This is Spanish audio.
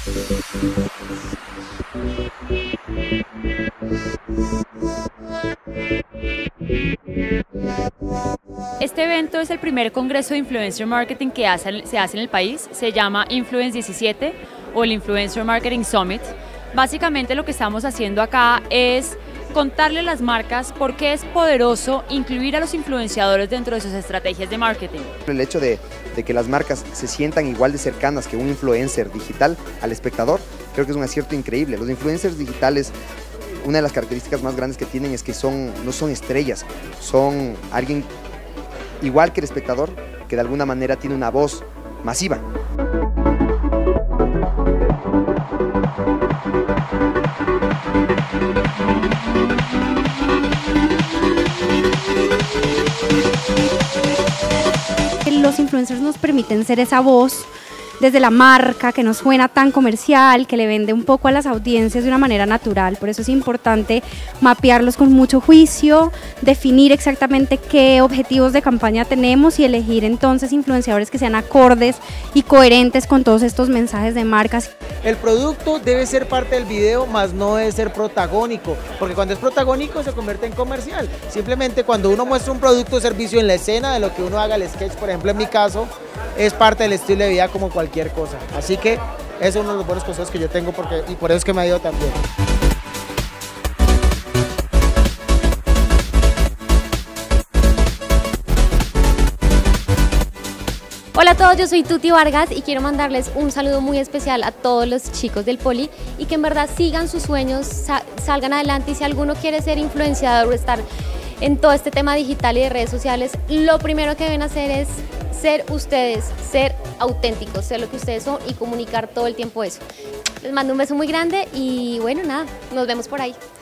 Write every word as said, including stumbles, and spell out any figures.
Este evento es el primer congreso de Influencer Marketing que hace, se hace en el país, se llama Influence diecisiete o el Influencer Marketing Summit. Básicamente lo que estamos haciendo acá es contarle a las marcas por qué es poderoso incluir a los influenciadores dentro de sus estrategias de marketing. El hecho de, de que las marcas se sientan igual de cercanas que un influencer digital al espectador, creo que es un acierto increíble. Los influencers digitales, una de las características más grandes que tienen es que son, no son estrellas, son alguien igual que el espectador, que de alguna manera tiene una voz masiva. Los influencers nos permiten ser esa voz desde la marca, que no suena tan comercial, que le vende un poco a las audiencias de una manera natural. Por eso es importante mapearlos con mucho juicio, definir exactamente qué objetivos de campaña tenemos y elegir entonces influenciadores que sean acordes y coherentes con todos estos mensajes de marcas. El producto debe ser parte del video, más no debe ser protagónico, porque cuando es protagónico se convierte en comercial. Simplemente cuando uno muestra un producto o servicio en la escena de lo que uno haga el sketch, por ejemplo en mi caso, es parte del estilo de vida como cualquier cosa. Así que es uno de los buenos consejos que yo tengo porque, y por eso es que me ha ido tan bien. Hola a todos, yo soy Tuti Vargas y quiero mandarles un saludo muy especial a todos los chicos del Poli y que en verdad sigan sus sueños, sa salgan adelante, y si alguno quiere ser influenciador o estar en todo este tema digital y de redes sociales, lo primero que deben hacer es ser ustedes, ser auténticos, ser lo que ustedes son y comunicar todo el tiempo eso. Les mando un beso muy grande y bueno, nada, nos vemos por ahí.